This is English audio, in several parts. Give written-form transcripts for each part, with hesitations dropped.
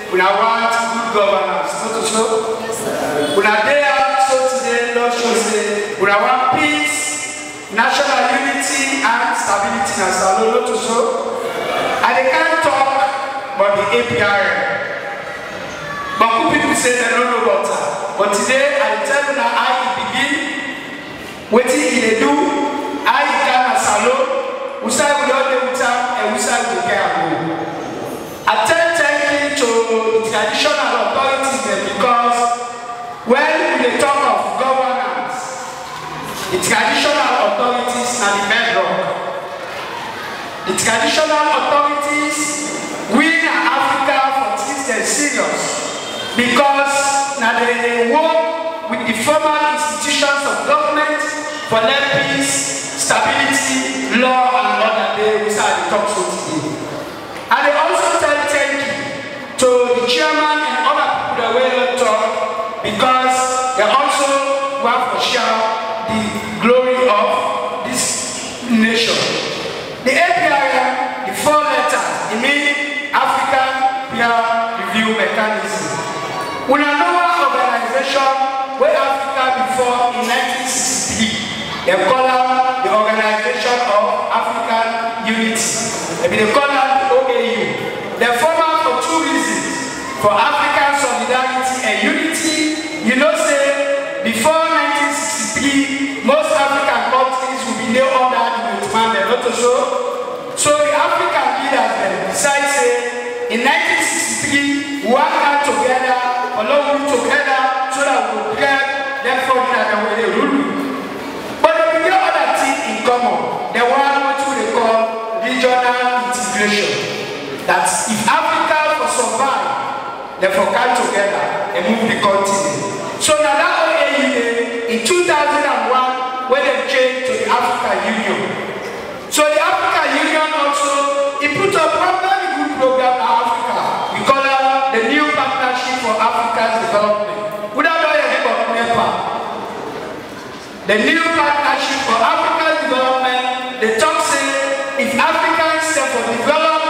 When I want good governance, not to show. When I there, so today, Lord shows say, when I want peace, national unity, and stability, and so not to show. And they can't talk about the API. But good people say they don't know about that. But today, I tell you that I begin, waiting in the do, I can as alone, we say we don't do time, and we say we can. I thank you to the traditional authorities because when we talk of governance, the traditional authorities are the bedrock. The traditional authorities we in Africa for things they're serious because now they work with the formal institutions of government for peace, stability, law, and other day we say the talk show today. And they also tell thank you to the chairman and other people that will talk because they also want to share the glory of this nation. The API, the 4 letters, it means African Peer Review Mechanism. When I know an organization where Africa before in 1963, they call it the Organization of African Unity. They call it they form out for 2 reasons. For African solidarity and unity. You know, say, before 1963, most African countries will be nailed under the Ottoman and not so. So the African leaders then decide, say, in 1963, we want to come together, along together, so that we will get them for the rule. But they will get other things in common. They want what they call regional integration. That if Africa will survive, they will come together and move the continent. So now that OAU in 2001, when they changed to the African Union. So the African Union also, it put up one very good program in Africa. We call it the New Partnership for Africa's Development. We don't know anything about NEPA. The New Partnership for Africa's Development, they talk say, if Africans step for development,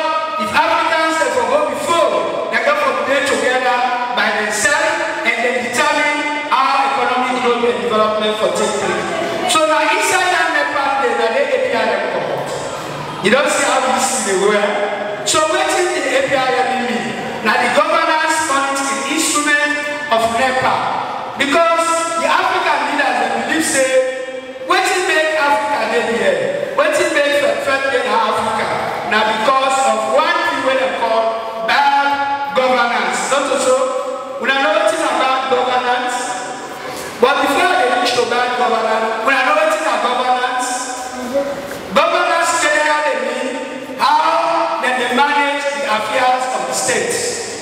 together by themselves and then determine our economic growth and development for take place. So now inside that NEPA, there are the API report. You don't see how this is the way. So what is the API mean? Now the governance monitoring instrument of NEPA. Because the African leaders they believe say, what is make Africa here? What is make in Africa? Now because of one thing we call bad governance. Not also, we are not nothing about governance. But before they reach to bad governance, we are not nothing about governance. Governance generally means how they manage the affairs of the state.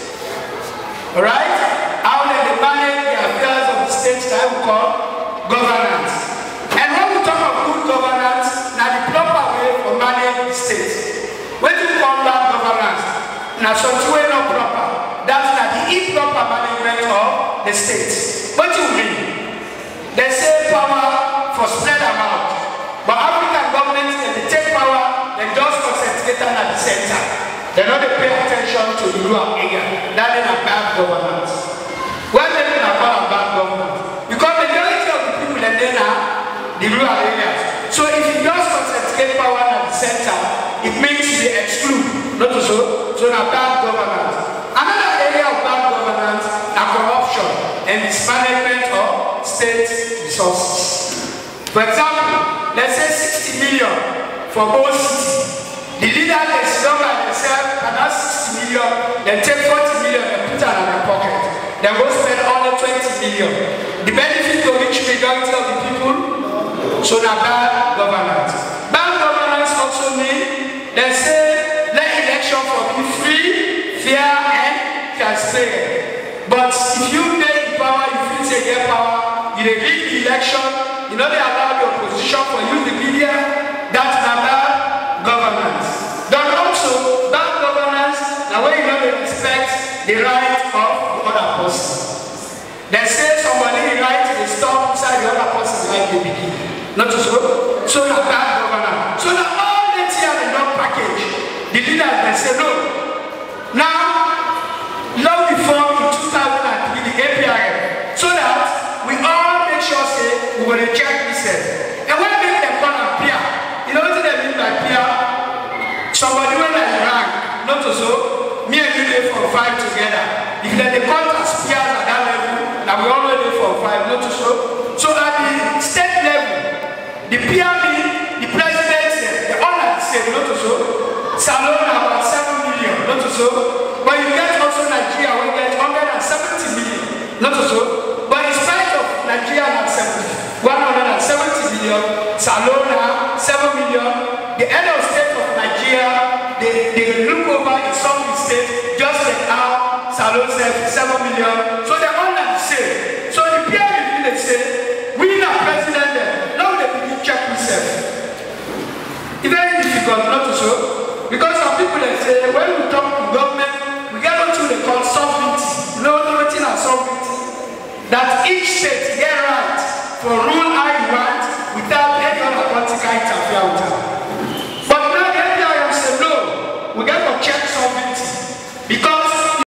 Alright? How they manage the affairs of the state that we call governance. And when we talk of good governance, now the proper way for manage the state. When you call that governance, now something way not proper. That's not the improper management of the state. What do you mean? They say power for spread amount. But African governments, they take power, they just concentrate at the center. They don't pay attention to the rural area. That is a bad governance. Why they don't call a bad governance? Because the majority of the people that they are the rural areas. So if you just concentrate power at the center, it means they exclude. Not so. So now bad governance. Another area of bad governance is corruption and mismanagement of state resources. For example, let's say 60 million for both cities. The leader they sit down by themselves and that 60 million, they take 40 million and put it in their pocket. They go spend only 20 million. The benefit to which majority of the people, so now bad governance. Bad governance also means they say let election for be free, fair, and transparent. But if you get power, you feel say get power, you rig the election, you know they allow the opposition for use the media, that's not bad governance. Then also, bad governance, now when you know they respect the right of the other person. They say somebody right to stop inside the other person's right to begin. Not so. So now bad governance. So now all the here the non package. The leaders they say no. Now, love me and you live for 5 together. If they count as peers at that level, now we always live for 5, not to so. So at the state level, the PRB, the president, they all are the same, not to so. Salon about 7 million, not to so. But you get also Nigeria, we get 170 million, not to so. But in spite of Nigeria at 170 million, Salona 7 million, the head of state of Nigeria, they look over in some states, just like how Salon said 7 million. So they're all the same. So the peer review, they say, we are president there. Now they begin check themselves. It's very difficult not to show. Because some people they say, when we talk to government, we get what they call sovereignty. No, nothing as sovereignty. That each state get right for rules